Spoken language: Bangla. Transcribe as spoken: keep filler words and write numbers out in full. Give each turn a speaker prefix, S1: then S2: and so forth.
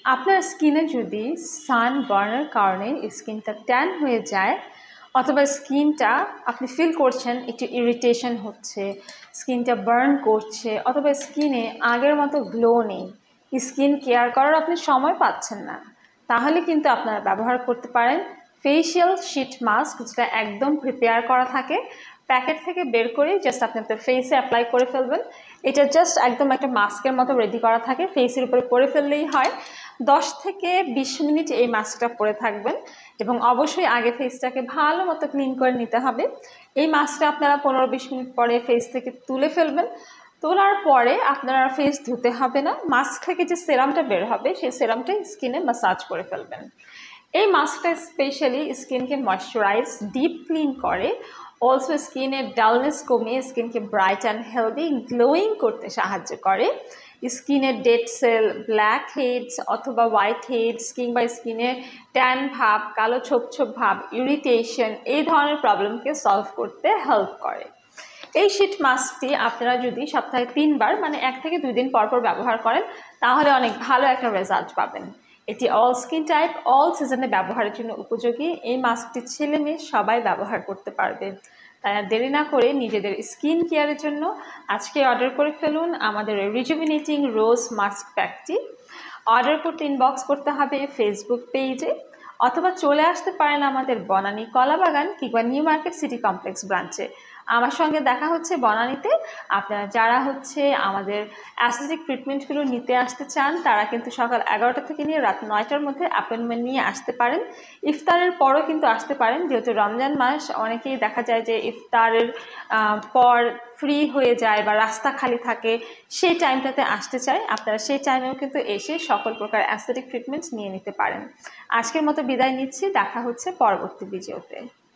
S1: আপনার স্কিনে যদি সানবার্নের কারণে স্কিনটা ট্যান হয়ে যায় অথবা স্কিনটা আপনি ফিল করছেন একটু ইরিটেশন হচ্ছে, স্কিনটা বার্ন করছে অথবা স্কিনে আগের মতো গ্লো নেই, স্কিন কেয়ার করার আপনি সময় পাচ্ছেন না, তাহলে কিন্তু আপনারা ব্যবহার করতে পারেন ফেসিয়াল শিট মাস্ক, যেটা একদম প্রিপেয়ার করা থাকে, প্যাকেট থেকে বের করে জাস্ট আপনি আপনার ফেসে অ্যাপ্লাই করে ফেলবেন। এটা জাস্ট একদম একটা মাস্কের মতো রেডি করা থাকে, ফেসের উপরে পরে ফেললেই হয়। দশ থেকে বিশ মিনিট এই মাস্কটা পরে থাকবেন এবং অবশ্যই আগে ফেসটাকে ভালো মতো ক্লিন করে নিতে হবে। এই মাস্কটা আপনারা পনেরো বিশ মিনিট পরে ফেস থেকে তুলে ফেলবেন। তোলার পরে আপনারা ফেস ধুতে হবে না, মাস্ক থেকে যে সেরামটা বের হবে সেই সেরামটা স্কিনে ম্যাসাজ করে ফেলবেন। এই মাস্কটা স্পেশালি স্কিনকে ময়শ্চারাইজ, ডিপ ক্লিন করে, অলসো স্কিনের ডালনেস কমিয়ে স্কিনকে ব্রাইট অ্যান্ড হেলদি গ্লোয়িং করতে সাহায্য করে। স্কিনের ডেড সেল, ব্ল্যাক হেডস অথবা হোয়াইট হেডস কিংবা স্কিনে ট্যান ভাব, কালো ছোপ ছোপ ভাব, ইরিটেশন, এই ধরনের প্রবলেমকে সলভ করতে হেল্প করে। এই শীট মাস্কটি আপনারা যদি সপ্তাহে তিনবার মানে এক থেকে দুই দিন পরপর ব্যবহার করেন তাহলে অনেক ভালো একটা রেজাল্ট পাবেন। এটি অল স্কিন টাইপ, অল সিজনে ব্যবহারের জন্য উপযোগী। এই মাস্কটি ছেলে মেয়ে সবাই ব্যবহার করতে পারবে। তাই আর দেরি না করে নিজেদের স্কিন কেয়ারের জন্য আজকে অর্ডার করে ফেলুন আমাদের রিজুভিনেটিং রোজ মাস্ক প্যাকটি। অর্ডার করতে ইনবক্স করতে হবে ফেসবুক পেজে অথবা চলে আসতে পারেন আমাদের বনানী কলাবাগান কিংবা নিউ মার্কেট সিটি কমপ্লেক্স ব্রাঞ্চে। আমার সঙ্গে দেখা হচ্ছে বনানীতে। আপনারা যারা হচ্ছে আমাদের অ্যাস্থেটিক ট্রিটমেন্টগুলো নিতে আসতে চান তারা কিন্তু সকাল এগারোটা থেকে নিয়ে রাত নয়টার মধ্যে অ্যাপয়েন্টমেন্ট নিয়ে আসতে পারেন। ইফতারের পরও কিন্তু আসতে পারেন, যেহেতু রমজান মাস অনেকেই দেখা যায় যে ইফতারের পর ফ্রি হয়ে যায় বা রাস্তা খালি থাকে, সেই টাইমটাতে আসতে চায়। আপনারা সেই টাইমেও কিন্তু এসে সকল প্রকার অ্যাস্থেটিক ট্রিটমেন্ট নিয়ে নিতে পারেন। আজকের মতো বিদায় নিচ্ছি, দেখা হচ্ছে পরবর্তী ভিডিওতে।